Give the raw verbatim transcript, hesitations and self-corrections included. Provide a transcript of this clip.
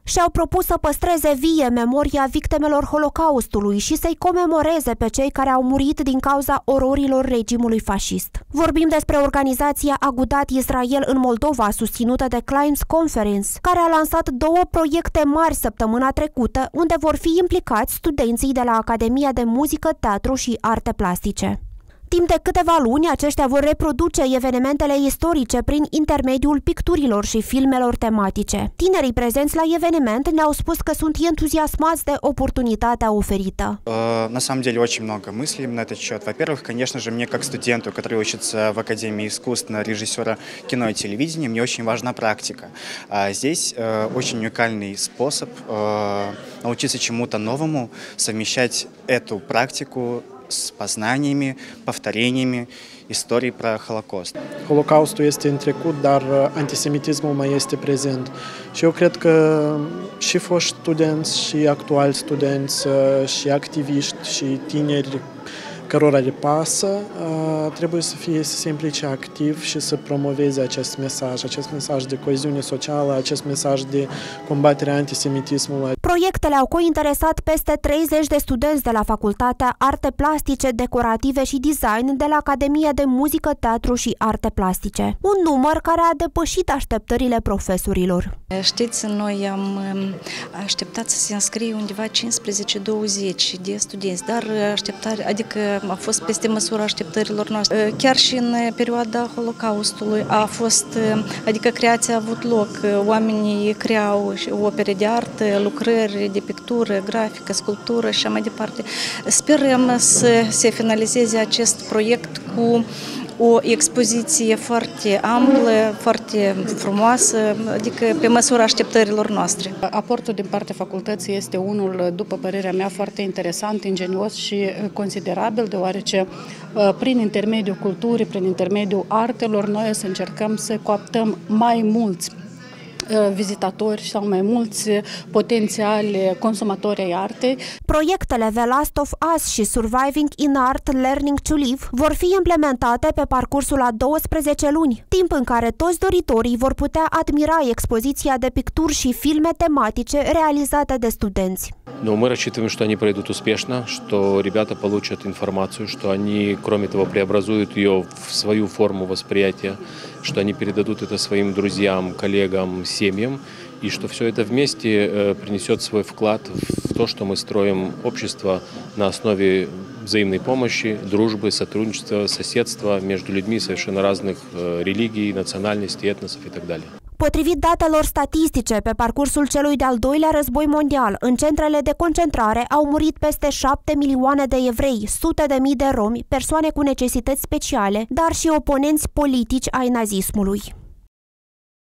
și-au propus să păstreze vie memoria victimelor Holocaustului și să-i comemoreze pe cei care au murit din cauza ororilor regimului fascist. Vorbim despre organizația Agudat Israel în Moldova, susținută de Climbs Conference, care a lansat două proiecte mari săptămâna trecută, unde vor fi implicați studenții de la Academia de Muzică, Teatru și Arte Plastice. Timp de câteva luni, aceștia vor reproduce evenimentele istorice prin intermediul picturilor și filmelor tematice. Tinerii prezenți la eveniment ne-au spus că sunt entuziasmați de oportunitatea oferită. На самом деле очень много мыслей на этот счет. Во-первых, конечно же, мне как студенту, который учится в Академии искусств на режиссера кино и телевидения, мне очень важна практика. Здесь очень уникальный способ научиться чему-то новому, совмещать эту практику с познаниями, повторениями истории про Holocaust. Holocaustul este în trecut, dar antisemitismul mai este prezent. Și eu cred că și foști studenți, și actuali studenți, și activiști, și tineri cărora le pasă, trebuie să fie să se implice activ și să promoveze acest mesaj, acest mesaj de coeziune socială, acest mesaj de combatere a antisemitismului. Proiectele au cointeresat peste treizeci de studenți de la Facultatea Arte Plastice, Decorative și Design de la Academia de Muzică, Teatru și Arte Plastice. Un număr care a depășit așteptările profesorilor. Știți, noi am așteptat să se înscrie undeva cincisprezece douăzeci de studenți, dar așteptare, adică a fost peste măsura așteptărilor noastre. Chiar și în perioada Holocaustului a fost, adică creația a avut loc, oamenii creau opere de artă, lucrări de pictură, grafică, sculptură și așa mai departe. Sperăm să se finalizeze acest proiect cu o expoziție foarte amplă, foarte frumoasă, adică pe măsura așteptărilor noastre. Aportul din partea facultății este unul, după părerea mea, foarte interesant, ingenios și considerabil, deoarece prin intermediul culturii, prin intermediul artelor, noi să încercăm să coaptăm mai mulți vizitatori sau mai mulți potențiali consumatori ai artei. Proiectele The Last of Us și Surviving in Art Learning to Live vor fi implementate pe parcursul a douăsprezece luni, timp în care toți doritorii vor putea admira expoziția de picturi și filme tematice realizate de studenți. Но мы рассчитываем, что они пройдут успешно, что ребята получат информацию, что они, кроме того, преобразуют ее в свою форму восприятия, что они передадут это своим друзьям, коллегам, семьям, и что все это вместе принесет свой вклад в то, что мы строим общество на основе взаимной помощи, дружбы, сотрудничества, соседства между людьми совершенно разных религий, национальностей, этносов и так далее. Potrivit datelor statistice, pe parcursul celui de-al doilea război mondial, în centrele de concentrare au murit peste șapte milioane de evrei, sute de mii de romi, persoane cu necesități speciale, dar și oponenți politici ai nazismului.